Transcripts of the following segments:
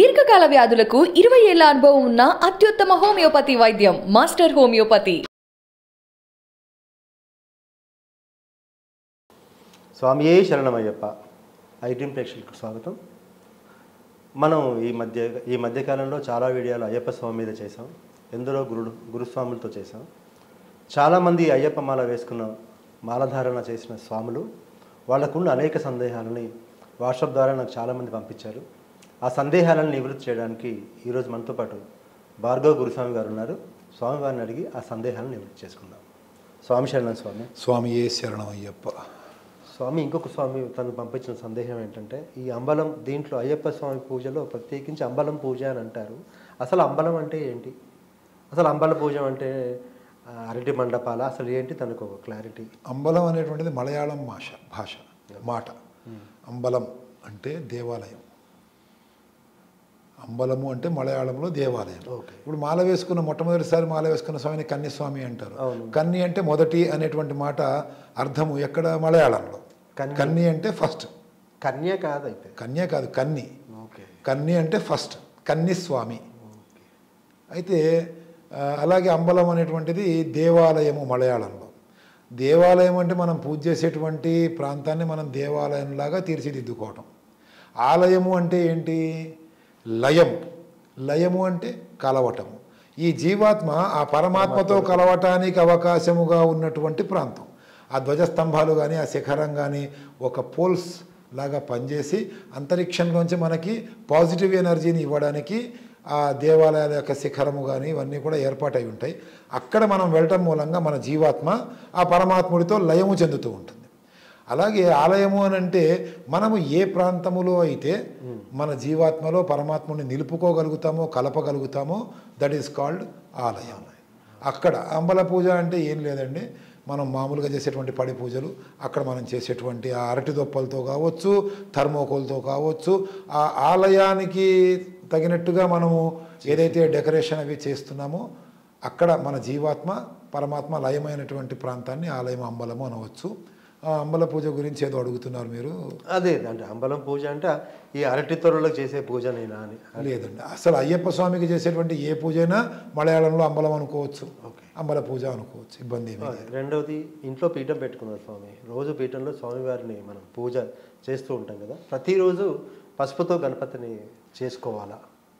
దీర్ఘకాల వ్యాధులకు 20 ఏళ్ల అనుభవం ఉన్న అత్యుత్తమ హోమియోపతి వైద్యం మాస్టర్ హోమియోపతి. స్వామియే శరణమయ్యప్ప. ఐడ్రీమ్ ప్రేక్షకులకు స్వాగతం. మనం ఈ మధ్యకాలంలో చాలా వీడియోలు అయ్యప్ప స్వామి మీద చేసాం. ఎందరో గురుస్వాములతో చేసాం. చాలామంది అయ్యప్ప మాల వేసుకున్న మాలధారణ చేసిన స్వాములు వాళ్ళకున్న అనేక సందేహాలని వాట్సాప్ ద్వారా నాకు చాలామంది పంపించారు. ఆ సందేహాలను నివృత్తి చేయడానికి ఈరోజు మనతో పాటు భార్గవ్ గురుస్వామి గారు ఉన్నారు. స్వామివారిని అడిగి ఆ సందేహాలను నివృత్తి చేసుకుందాం. స్వామి శరణం స్వామి. స్వామియే శరణమయ్యప్ప. స్వామి, ఇంకొక స్వామి తను పంపించిన సందేహం ఏంటంటే, ఈ అంబలం దీంట్లో అయ్యప్ప స్వామి పూజలో ప్రత్యేకించి అంబలం పూజ అని అంటారు. అసలు అంబలం అంటే ఏంటి? అసలు అంబల పూజ అంటే అరటి మండపాల అసలు ఏంటి? తనకు ఒక క్లారిటీ. అంబలం అనేటువంటిది మలయాళం భాష మాట. అంబలం అంటే దేవాలయం. అంబలము అంటే మలయాళంలో దేవాలయం. ఇప్పుడు మాల వేసుకున్న మొట్టమొదటిసారి మాల వేసుకున్న స్వామిని కన్యస్వామి అంటారు. కన్ని అంటే మొదటి అనేటువంటి మాట అర్థము ఎక్కడ? మలయాళంలో. కన్ని అంటే ఫస్ట్. కన్య కాదు, అయితే కన్య కాదు, కన్ని. కన్ని అంటే ఫస్ట్, కన్నిస్వామి. అయితే అలాగే అంబలం అనేటువంటిది దేవాలయము మలయాళంలో. దేవాలయం అంటే మనం పూజ చేసేటువంటి ప్రాంతాన్ని మనం దేవాలయంలాగా తీర్చిదిద్దుకోవటం. ఆలయము అంటే ఏంటి? లయము. లయము అంటే కలవటము. ఈ జీవాత్మ ఆ పరమాత్మతో కలవటానికి అవకాశముగా ఉన్నటువంటి ప్రాంతం. ఆ ధ్వజస్తంభాలు కానీ ఆ శిఖరం కానీ ఒక పోల్స్ లాగా పనిచేసి అంతరిక్షంలోంచి మనకి పాజిటివ్ ఎనర్జీని ఇవ్వడానికి ఆ దేవాలయాల యొక్క శిఖరము కానీ ఇవన్నీ కూడా ఏర్పాటై ఉంటాయి. అక్కడ మనం వెళ్ళటం మూలంగా మన జీవాత్మ ఆ పరమాత్ముడితో లయము చెందుతూ ఉంటుంది. అలాగే ఆలయము అని అంటే మనము ఏ ప్రాంతములో అయితే మన జీవాత్మలో పరమాత్ముడిని నిలుపుకోగలుగుతామో కలపగలుగుతామో దట్ ఈస్ కాల్డ్ ఆలయం. అక్కడ అంబల పూజ అంటే ఏం లేదండి, మనం మామూలుగా చేసేటువంటి పడి పూజలు, అక్కడ మనం చేసేటువంటి ఆ అరటి దొప్పలతో కావచ్చు, థర్మోకోల్తో కావచ్చు, ఆ ఆలయానికి తగినట్టుగా మనము ఏదైతే డెకరేషన్ అవి చేస్తున్నామో అక్కడ మన జీవాత్మ పరమాత్మ లయమైనటువంటి ప్రాంతాన్ని ఆలయం అంబలము అనవచ్చు. అంబల పూజ గురించి ఏదో అడుగుతున్నారు మీరు. అదే అంటే అంబలం పూజ అంటే ఈ అరటి తొరలకు చేసే పూజనేనా అని? లేదండి, అసలు అయ్యప్ప స్వామికి చేసేటువంటి ఏ పూజ అయినా మలయాళంలో అంబలం అనుకోవచ్చు, అంబల పూజ అనుకోవచ్చు, ఇబ్బంది ఏమి. రెండవది, ఇంట్లో పీఠం పెట్టుకున్నారు స్వామి. రోజు పీఠంలో స్వామివారిని మనం పూజ చేస్తూ ఉంటాం కదా, ప్రతిరోజు పసుపుతో గణపతిని చేసుకోవాలా?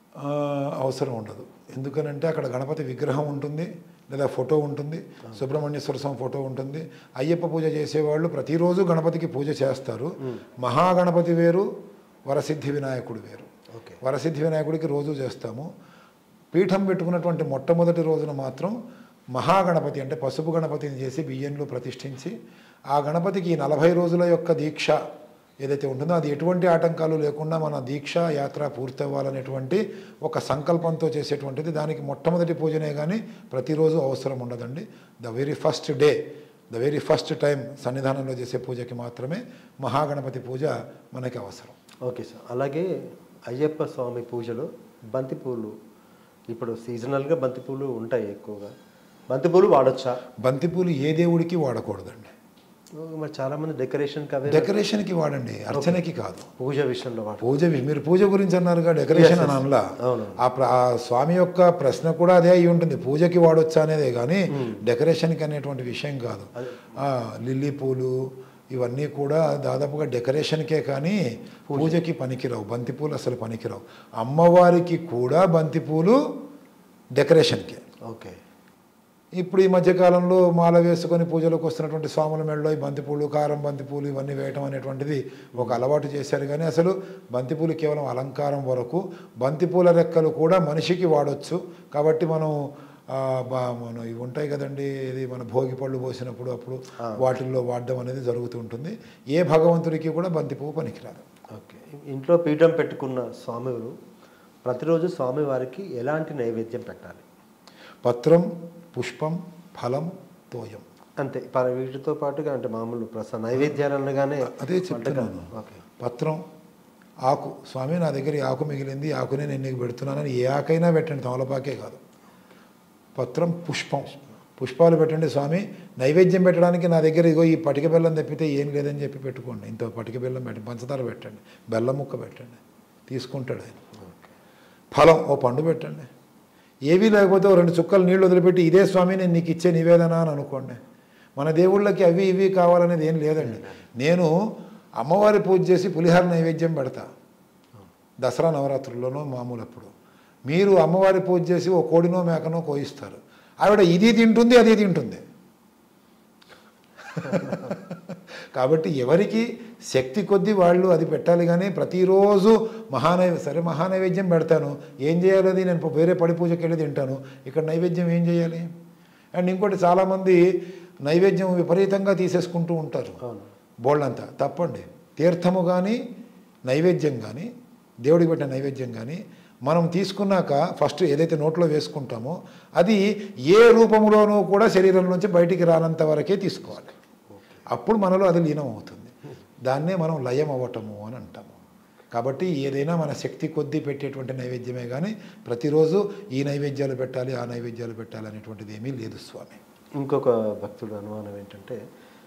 అవసరం ఉండదు. ఎందుకనంటే అక్కడ గణపతి విగ్రహం ఉంటుంది, లేదా ఫోటో ఉంటుంది, సుబ్రహ్మణ్యేశ్వర స్వామి ఫోటో ఉంటుంది. అయ్యప్ప పూజ చేసేవాళ్ళు ప్రతిరోజు గణపతికి పూజ చేస్తారు. మహాగణపతి వేరు, వరసిద్ధి వినాయకుడు వేరు. వరసిద్ధి వినాయకుడికి రోజు చేస్తాము. పీఠం పెట్టుకున్నటువంటి మొట్టమొదటి రోజున మాత్రం మహాగణపతి అంటే పసుపు గణపతిని చేసి బియ్యంలో ప్రతిష్ఠించి ఆ గణపతికి 40 రోజుల యొక్క దీక్ష ఏదైతే ఉంటుందో అది ఎటువంటి ఆటంకాలు లేకుండా మన దీక్ష యాత్ర పూర్తవ్వాలనేటువంటి ఒక సంకల్పంతో చేసేటువంటిది. దానికి మొట్టమొదటి పూజనే కానీ ప్రతిరోజు అవసరం ఉండదండి. The very first day, the very first time సన్నిధానంలో చేసే పూజకి మాత్రమే మహాగణపతి పూజ మనకి అవసరం. Okay sir. అలాగే అయ్యప్ప స్వామి పూజలో బంతిపూలు, ఇప్పుడు సీజనల్గా బంతిపూలు ఉంటాయి ఎక్కువగా, బంతిపూలు వాడచ్చా? బంతిపూలు ఏ దేవుడికి వాడకూడదండి. మరి చాలా మంది డెకరేషన్కి వాడండి, అర్చనకి కాదు. పూజ విషయంలో మీరు పూజ గురించి అన్నారుగా, డెకరేషన్ అని అనలా. ఆ స్వామి యొక్క ప్రశ్న కూడా అదే అయి ఉంటుంది, పూజకి వాడొచ్చా అనేదే కానీ డెకరేషన్కి అనేటువంటి విషయం కాదు. లిల్లీ పూలు ఇవన్నీ కూడా దాదాపుగా డెకరేషన్కే కానీ పూజకి పనికిరావు. బంతిపూలు అసలు పనికిరావు. అమ్మవారికి కూడా బంతిపూలు డెకరేషన్కే. ఓకే. ఇప్పుడు ఈ మధ్యకాలంలో మాల వేసుకొని పూజలకు వస్తున్నటువంటి స్వాముల మెడలో ఈ బంతిపూలు, కారం బంతిపూలు ఇవన్నీ వేయటం అనేటువంటిది ఒక అలవాటు చేశారు. కానీ అసలు బంతిపూలు కేవలం అలంకారం వరకు. బంతిపూల రెక్కలు కూడా మనిషికి వాడచ్చు. కాబట్టి మనం ఇవి ఉంటాయి కదండి, ఇది మన భోగి పళ్ళు పోసినప్పుడు అప్పుడు వాటిల్లో వాడడం అనేది జరుగుతూ ఉంటుంది. ఏ భగవంతుడికి కూడా బంతిపువ్వు పనికిరాదు. ఓకే. ఇంట్లో పీఠం పెట్టుకున్న స్వామివారు ప్రతిరోజు స్వామివారికి ఎలాంటి నైవేద్యం పెట్టాలి? పత్రం, పుష్పం, ఫలం, తోయం, అంతే. వీటితో పాటుగా అంటే మామూలు నైవేద్యాలనగానే అదే చెప్తున్నాను. పత్రం, ఆకు. స్వామి నా దగ్గర ఆకు మిగిలింది, ఆకునే నేను నీకు పెడుతున్నానని ఏ ఆకైనా పెట్టండి, తమలపాకే కాదు. పత్రం, పుష్పం, పుష్పాలు పెట్టండి. స్వామి నైవేద్యం పెట్టడానికి నా దగ్గర ఇగో ఈ పటిక బెల్లం తప్పితే ఏం లేదని చెప్పి పెట్టుకోండి. ఇంత పటిక బెల్లం పెట్టండి, పంచదార పెట్టండి, బెల్లం ముక్క పెట్టండి, తీసుకుంటాడు ఆయన. ఫలం ఓ పండు పెట్టండి, ఏవీ లేకపోతే ఓ 2 చుక్కలు నీళ్ళు వదిలిపెట్టి ఇదే స్వామి నేను నీకు ఇచ్చే నివేదన అని అనుకోండి. మన దేవుళ్ళకి అవి ఇవి కావాలనేది ఏం లేదండి. నేను అమ్మవారి పూజ చేసి పులిహార నైవేద్యం పెడతా దసరా నవరాత్రుల్లోనో మామూలు అప్పుడు. మీరు అమ్మవారి పూజ చేసి ఓ కోడినో మేకనో కోయిస్తారు, ఆవిడ ఇది తింటుంది అది తింటుంది. కాబట్టి ఎవరికి శక్తి కొద్దీ వాళ్ళు అది పెట్టాలి. కానీ ప్రతిరోజు మహానైవేద్యం పెడతాను, ఏం చేయాలి అది, నేను వేరే పడి పూజకి వెళ్ళి తింటాను, ఇక్కడ నైవేద్యం ఏం చేయాలి? అండ్ ఇంకోటి చాలామంది నైవేద్యం విపరీతంగా తీసేసుకుంటూ ఉంటారు, బోళ్ళంతా తప్పండి. తీర్థము కానీ నైవేద్యం కానీ దేవుడికి పెట్టిన నైవేద్యం కానీ మనం తీసుకున్నాక ఫస్ట్ ఏదైతే నోట్లో వేసుకుంటామో అది ఏ రూపంలోనూ కూడా శరీరంలోంచి బయటికి రానంత వరకే తీసుకోవాలి. అప్పుడు మనలో అది లీనం అవుతుంది. దాన్నే మనం లయం అవ్వటము అని అంటాము. కాబట్టి ఏదైనా మన శక్తి కొద్దీ పెట్టేటువంటి నైవేద్యమే కానీ ప్రతిరోజు ఈ నైవేద్యాలు పెట్టాలి ఆ నైవేద్యాలు పెట్టాలి అనేటువంటిది ఏమీ లేదు స్వామి. ఇంకొక భక్తుడు అనుమానం ఏంటంటే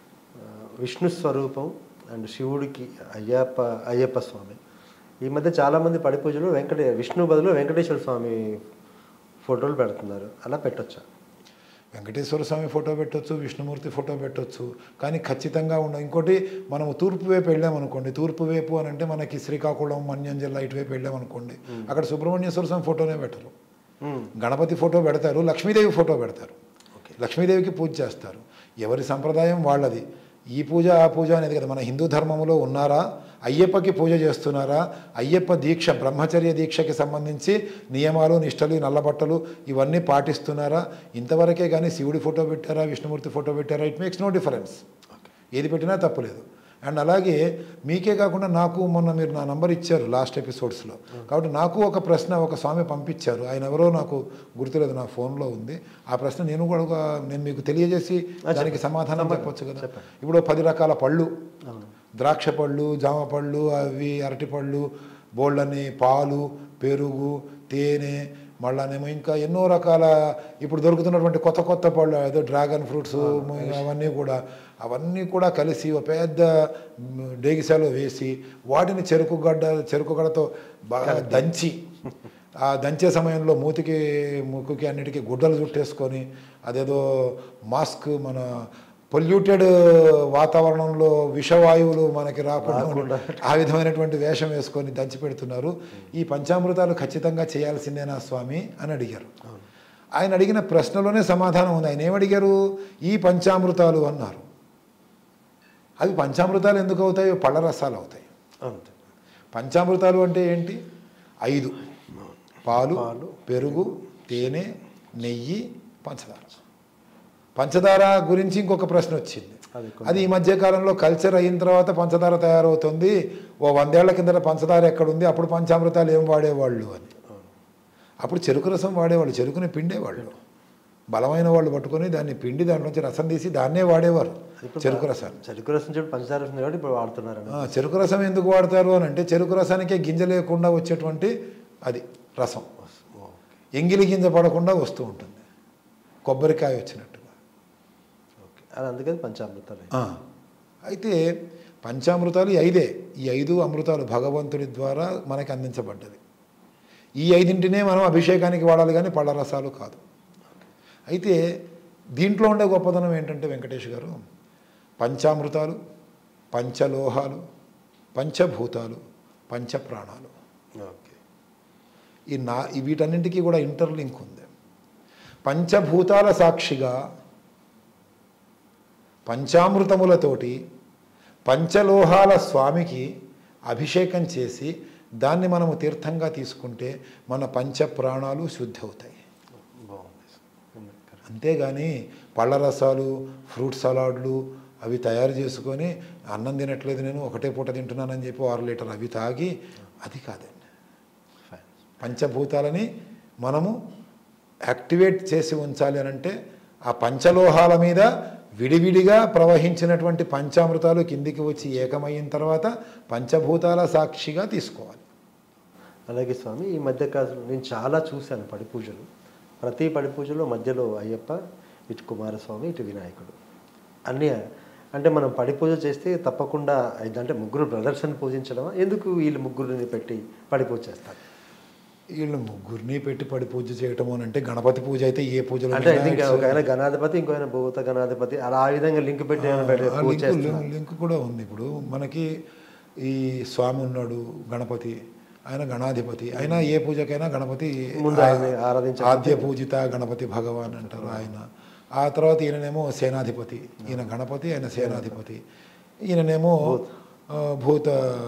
విష్ణు స్వరూపం అండ్ శివుడికి అయ్యప్ప స్వామి ఈ మధ్య చాలామంది పడి పూజలు విష్ణు బదులు వెంకటేశ్వర స్వామి ఫోటోలు పెడుతున్నారు, అలా పెట్టొచ్చా? వెంకటేశ్వర స్వామి ఫోటో పెట్టవచ్చు, విష్ణుమూర్తి ఫోటో పెట్టవచ్చు, కానీ ఖచ్చితంగా ఇంకోటి మనము తూర్పు వైపు వెళ్ళామనుకోండి, తూర్పు వైపు అని అంటే మనకి శ్రీకాకుళం మన్యం జిల్లా ఇటువైపు వెళ్ళామనుకోండి, అక్కడ సుబ్రహ్మణ్యేశ్వర స్వామి ఫోటోనే పెట్టరు, గణపతి ఫోటో పెడతారు, లక్ష్మీదేవి ఫోటో పెడతారు, లక్ష్మీదేవికి పూజ చేస్తారు. ఎవరి సంప్రదాయం వాళ్ళది. ఈ పూజ ఆ పూజ అనేది కదా. మన హిందూ ధర్మంలో ఉన్నారా, అయ్యప్పకి పూజ చేస్తున్నారా, అయ్యప్ప దీక్ష బ్రహ్మచర్య దీక్షకి సంబంధించి నియమాలు నిష్టలు నల్లబట్టలు ఇవన్నీ పాటిస్తున్నారా, ఇంతవరకే కానీ శివుడి ఫోటో పెట్టారా విష్ణుమూర్తి ఫోటో పెట్టారా, ఇట్ మేక్స్ నో డిఫరెన్స్. ఏది పెట్టినా తప్పులేదు. అండ్ అలాగే మీకే కాకుండా నాకు మొన్న మీరు నా నంబర్ ఇచ్చారు లాస్ట్ ఎపిసోడ్స్లో, కాబట్టి నాకు ఒక ప్రశ్న ఒక స్వామి పంపించారు, ఆయన ఎవరో నాకు గుర్తులేదు, నా ఫోన్లో ఉంది. ఆ ప్రశ్న నేను మీకు తెలియజేసి దానికి సమాధానం చెప్పొచ్చు కదా. ఇప్పుడు 10 రకాల పళ్ళు, ద్రాక్ష పళ్ళు, జామ పళ్ళు, అవి అరటిపళ్ళు, బోళ్ళని, పాలు, పెరుగు, తేనె, మళ్ళానేమో ఇంకా ఎన్నో రకాల ఇప్పుడు దొరుకుతున్నటువంటి కొత్త పళ్ళు, ఏదో డ్రాగన్ ఫ్రూట్స్, అవన్నీ కూడా కలిసి ఒక పెద్ద డేగిసాలో వేసి వాటిని చెరుకుగడతో బాగా దంచి, ఆ దంచే సమయంలో ముక్కుకి అన్నిటికీ గుడ్డలు చుట్టేసుకొని అదేదో మాస్క్, మన పొల్యూటెడ్ వాతావరణంలో విషవాయువులు మనకి రాకుండా ఆ విధమైనటువంటి వేషం వేసుకొని దంచి పెడుతున్నారు. ఈ పంచామృతాలు ఖచ్చితంగా చేయాల్సిందేనా స్వామి అని అడిగారు. ఆయన అడిగిన ప్రశ్నలోనే సమాధానం ఉంది. ఆయన ఏమడిగారు? ఈ పంచామృతాలు అన్నారు. అవి పంచామృతాలు ఎందుకు అవుతాయి? పళ్ళ రసాలు అవుతాయి. పంచామృతాలు అంటే ఏంటి? 5: పాలు, పెరుగు, తేనె, నెయ్యి, పంచదార. పంచదార గురించి ఇంకొక ప్రశ్న వచ్చింది. అది ఈ మధ్యకాలంలో కల్చర్ అయిన తర్వాత పంచదార తయారవుతుంది. 100 ఏళ్ల కిందట పంచదార ఎక్కడుంది, అప్పుడు పంచామృతాలు ఏం వాడేవాళ్ళు అని. అప్పుడు చెరుకు రసం వాడేవాళ్ళు, చెరుకుని పిండేవాళ్ళు. బలమైన వాళ్ళు పట్టుకొని దాన్ని పిండి దాంట్లోంచి రసం తీసి దాన్నే వాడేవారు, చెరుకు రసాన్ని. చెరుకు రసం చెప్పి పంచదార రసం కాబట్టి ఇప్పుడు వాడుతున్నారు. చెరుకు రసం ఎందుకు వాడతారు అని అంటే చెరుకు రసానికే గింజ లేకుండా వచ్చేటువంటి అది రసం, ఎంగిలి గింజ పడకుండా వస్తూ ఉంటుంది, కొబ్బరికాయ వచ్చినట్టుగా. అది అందుకని పంచామృతాలు. అయితే పంచామృతాలు 5. ఈ 5 అమృతాలు భగవంతుడి ద్వారా మనకి అందించబడ్డది. ఈ 5ంటినే మనం అభిషేకానికి వాడాలి, కానీ పళ్ళ రసాలు కాదు. అయితే దీంట్లో ఉండే గొప్పదనం ఏంటంటే వెంకటేష్ గారు, పంచామృతాలు, పంచలోహాలు, పంచభూతాలు, పంచప్రాణాలు, వీటన్నింటికీ కూడా ఇంటర్లింక్ ఉంది. పంచభూతాల సాక్షిగా పంచామృతములతోటి పంచలోహాల స్వామికి అభిషేకం చేసి దాన్ని మనము తీర్థంగా తీసుకుంటే మన పంచప్రాణాలు శుద్ధి అవుతాయి. అంతేగాని పళ్ళ రసాలు, ఫ్రూట్ సలాడ్లు అవి తయారు చేసుకొని అన్నం తినట్లేదు నేను ఒకటే పూట తింటున్నానని చెప్పి 6 లీటర్ అవి తాగి అది కాదండి. పంచభూతాలని మనము యాక్టివేట్ చేసి ఉంచాలి అని అంటే ఆ పంచలోహాల మీద విడివిడిగా ప్రవహించినటువంటి పంచామృతాలు కిందికి వచ్చి ఏకమైన తర్వాత పంచభూతాల సాక్షిగా తీసుకోవాలి. అలాగే స్వామి, ఈ మధ్యకాలంలో నేను చాలా చూశాను పడి పూజలు. ప్రతి పడి పూజలో మధ్యలో అయ్యప్ప, ఇటు కుమారస్వామి, ఇటు వినాయకుడు అన్నీ. అంటే మనం పడి పూజ చేస్తే తప్పకుండా అంటే 3 బ్రదర్స్ని పూజించడమా? ఎందుకు వీళ్ళు 3 పెట్టి పడి పూజ చేస్తారు? వీళ్ళు ముగ్గురిని పెట్టి పడి పూజ చేయటం అని అంటే గణపతి పూజ అయితే ఏ పూజలో అంటే ఐ థింక్ ఒక ఆయన గణాధిపతి, ఇంకో ఆయన భూత గణాధిపతి, అలా ఆ విధంగా లింక్ పెట్టి పూజ చేస్తున్నారు. లింక్ కూడా ఉంది. ఇప్పుడు మనకి ఈ స్వామి ఉన్నాడు గణపతి, ఆయన గణాధిపతి, ఆయన ఏ పూజకైనా గణపతి ముందు ఆయన్ని ఆరాధించాలి. ఆద్య పూజిత గణపతి భగవాన్ అంటారు ఆయన. ఆ తర్వాత ఈయననేమో సేనాధిపతి, ఈయన గణపతి, ఆయన సేనాధిపతి, ఈయననేమో భూత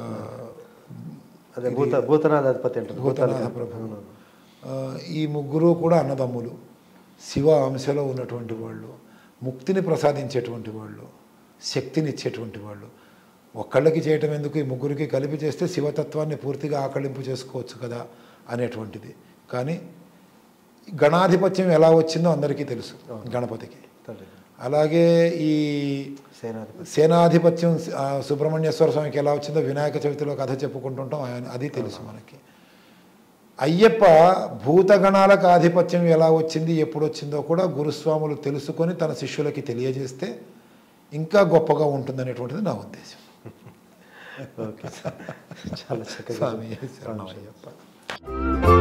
అదే భూతనాథాధిపతి అంటారు, భూతనాథ ప్రభు. ఈ ముగ్గురు కూడా అన్నదమ్ములు, శివ అంశలో ఉన్నటువంటి వాళ్ళు, ముక్తిని ప్రసాదించేటువంటి వాళ్ళు, శక్తిని ఇచ్చేటువంటి వాళ్ళు. ఒక్కళ్ళకి చేయటం ఎందుకు, ఈ ముగ్గురికి కలిపి చేస్తే శివతత్వాన్ని పూర్తిగా ఆకళింపు చేసుకోవచ్చు కదా అనేటువంటిది. కానీ గణాధిపత్యం ఎలా వచ్చిందో అందరికీ తెలుసు గణపతికి. అలాగే ఈ సేనాధిపత్యం సుబ్రహ్మణ్యేశ్వర స్వామికి ఎలా వచ్చిందో వినాయక చవితిలో కథ చెప్పుకుంటుంటాం, అది తెలుసు మనకి. అయ్యప్ప భూతగణాలకు ఆధిపత్యం ఎలా వచ్చింది, ఎప్పుడు వచ్చిందో కూడా గురుస్వాములు తెలుసుకొని తన శిష్యులకి తెలియజేస్తే ఇంకా గొప్పగా ఉంటుందనేటువంటిది నా ఉద్దేశం. ఓకే, చాలా చక్కగా స్వామి శరణం అయ్యప్ప.